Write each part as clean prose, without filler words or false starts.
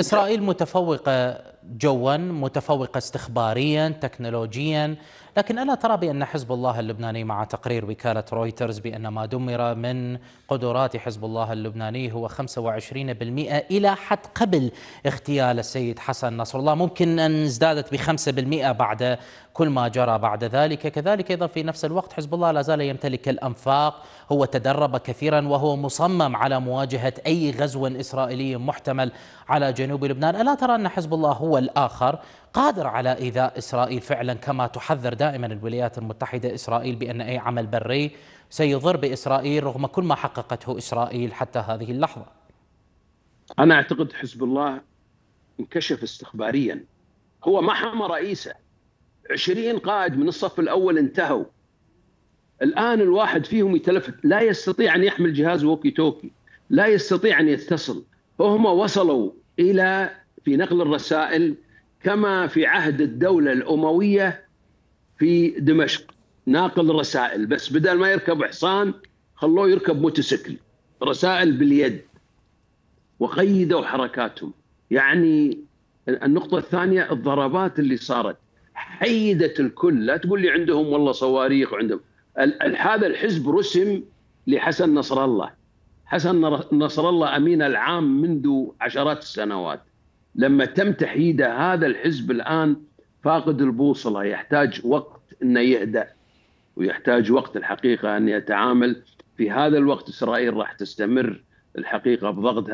إسرائيل متفوقة جوا، متفوقة استخباريا تكنولوجيا، لكن ألا ترى بأن حزب الله اللبناني، مع تقرير وكالة رويترز بأن ما دمر من قدرات حزب الله اللبناني هو 25% إلى حد قبل اغتيال السيد حسن نصر الله، ممكن أن ازدادت ب5% بعد كل ما جرى بعد ذلك. كذلك أيضا في نفس الوقت حزب الله لا زال يمتلك الأنفاق، هو تدرب كثيرا وهو مصمم على مواجهة أي غزو إسرائيلي محتمل على جنوب لبنان. ألا ترى أن حزب الله هو الآخر قادر على إيذاء إسرائيل فعلا، كما تحذر دائما الولايات المتحدة إسرائيل بأن أي عمل بري سيضر بإسرائيل رغم كل ما حققته إسرائيل حتى هذه اللحظة؟ أنا أعتقد حزب الله انكشف استخباريا، هو ما حمى رئيسه، 20 قائد من الصف الأول انتهوا. الآن الواحد فيهم يتلفت، لا يستطيع أن يحمل جهاز ووكي توكي، لا يستطيع أن يتصل. فهم وصلوا إلى في نقل الرسائل كما في عهد الدولة الأموية في دمشق، ناقل رسائل، بس بدل ما يركب حصان خلوه يركب موتوسيكل، رسائل باليد، وقيدوا حركاتهم. يعني النقطة الثانية، الضربات اللي صارت حيدت الكل. لا تقول لي عندهم والله صواريخ وعندهم. هذا الحزب رسم لحسن نصر الله. حسن نصر الله أمين العام منذ عشرات السنوات. لما تم تحييده هذا الحزب الآن فاقد البوصلة، يحتاج وقت أن يهدأ، ويحتاج وقت الحقيقة أن يتعامل. في هذا الوقت إسرائيل راح تستمر الحقيقة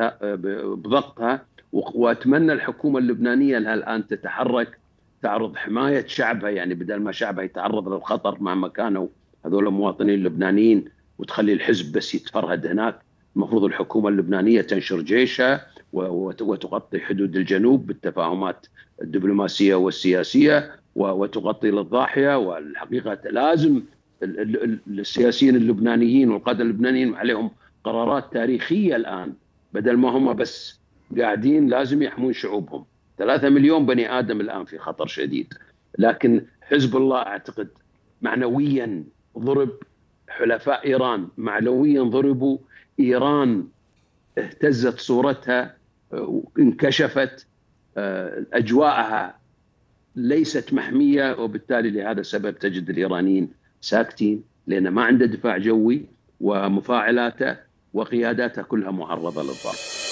بضغطها، وأتمنى الحكومة اللبنانية أنها الآن تتحرك، تعرض حماية شعبها، يعني بدل ما شعبها يتعرض للخطر مهما كانوا هذول المواطنين اللبنانيين، وتخلي الحزب بس يتفرهد هناك. المفروض الحكومة اللبنانية تنشر جيشها وتغطي حدود الجنوب بالتفاهمات الدبلوماسية والسياسية، وتغطي للضاحية. والحقيقة لازم السياسيين اللبنانيين والقادة اللبنانيين عليهم قرارات تاريخية الآن، بدل ما هم بس قاعدين، لازم يحمون شعوبهم. 3 مليون بني آدم الآن في خطر شديد. لكن حزب الله أعتقد معنويا ضرب، حلفاء إيران معنويا ضربوا، إيران اهتزت صورتها، انكشفت، أجواءها ليست محمية، وبالتالي لهذا السبب تجد الإيرانيين ساكتين، لأن ما عنده دفاع جوي، ومفاعلاته وقياداته كلها معرضة للضرب.